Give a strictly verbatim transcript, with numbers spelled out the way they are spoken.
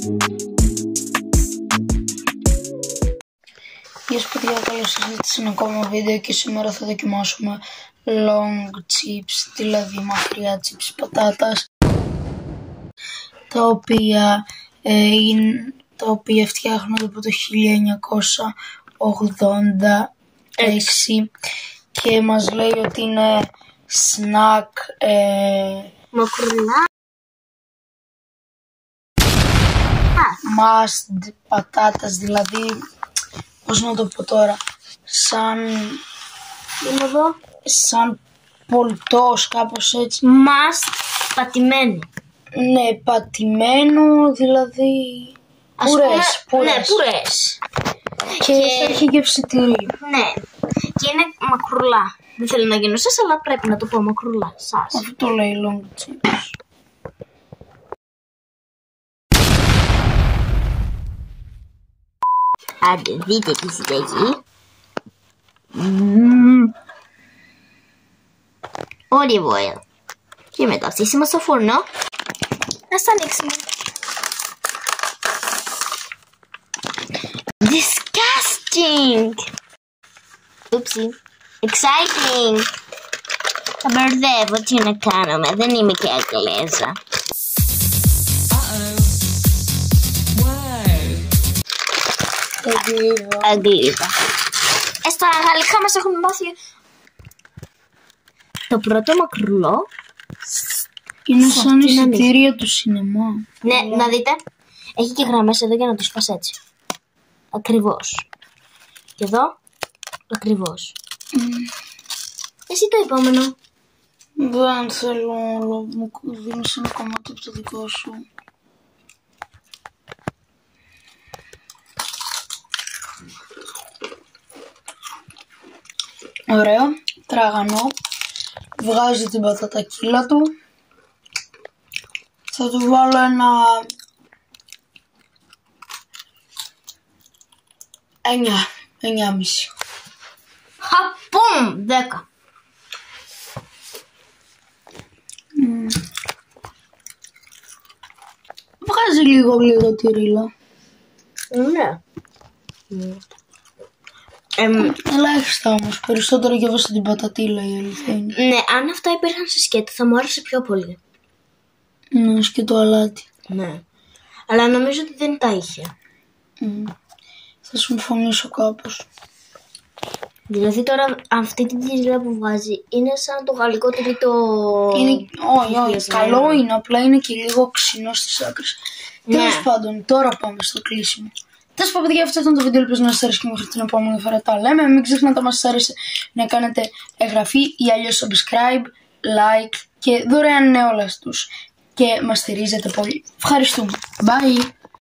Γεια σας παιδιά, καλώς ήρθατε σε ένα ακόμα βίντεο και σήμερα θα δοκιμάσουμε long chips, δηλαδή μακριά chips πατάτας, τα οποία, ε, είναι, τα οποία φτιάχνονται από το χίλια εννιακόσια ογδόντα έξι και μας λέει ότι είναι snack ε, μακρουλά must πατάτας, δηλαδή πώς να το πω τώρα, σαν, εδώ. σαν πολτός, κάπως έτσι. Must πατημένη. Ναι, πατημένο, δηλαδή πουρές, πουρές. Ναι, πουρές. Και, και θα έχει και ψητηρί. Ναι, και είναι μακρουλά. Δεν θέλω να γίνω σας, αλλά πρέπει να το πω μακρουλά σας. Αυτό το λέει long chips. Άντε, δείτε τι συνταγή. Mm. Olive oil. Και μετά στήσιμο στο φούρνο. Να στα ανοίξουμε. Disgusting! Oopsie. Exciting! Θα μπερδεύω, τι να κάνουμε. Δεν είμαι και Αγγλέζα. Αγγλίδα. Αγγλίδα. Ε, στα γαλλικά μας έχουν μάθει. Το πρώτο μακρουλό είναι σαν εισιτήρια του σινεμά. Ναι, yeah. Να δείτε. Έχει και γραμμές εδώ για να τους φας έτσι. Ακριβώς. Και εδώ. Ακριβώς. Mm. Εσύ το επόμενο. Δεν θέλω όλο. Μου δίνεις ένα κομμάτι από το δικό σου. Ωραίο, τραγανό, βγάζει την πατατακίλα του. Θα του βάλω ένα εννιά, εννιά και μισό. Χαπουμ, δέκα. Mm. Βγάζει λίγο λίγο τη ρίλα. Ναι. Mm. Um, Ελάχιστα όμως, περισσότερο και έβασα την πατατήλα η αλήθεια είναι. Ναι, αν αυτά υπήρχαν σε σκέτο θα μου άρεσε πιο πολύ. Ναι, σκέτο αλάτι. Ναι, αλλά νομίζω ότι δεν τα είχε. Mm. Θα συμφωνήσω κάπως. Δηλαδή τώρα αυτή την τυρίλα που βάζει είναι σαν το γαλλικό τυρί το... Είναι... Όχι, όχι, καλό είναι, απλά είναι και λίγο ξινό στις άκρες. Ναι. Τέλος πάντων, τώρα πάμε στο κλείσιμο. Τέλος πάντων, παιδιά, αυτό ήταν το βίντεο. Ελπίζω να σας άρεσε και μέχρι την επόμενη φορά τα λέμε. Μην ξεχνάτε, αν σας άρεσε, να κάνετε εγγραφή ή αλλιώς subscribe, like και δωρεάν νεόλαστους. Και μας στηρίζετε πολύ. Ευχαριστούμε. Bye!